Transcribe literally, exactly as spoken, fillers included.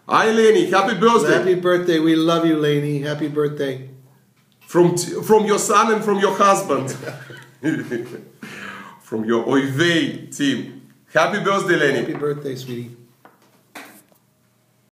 Hi, Lainie. Happy birthday. Happy birthday. We love you, Lainie. Happy birthday. From, from your son and from your husband. From your Oivey team. Happy birthday, Lainie. Happy birthday, sweetie.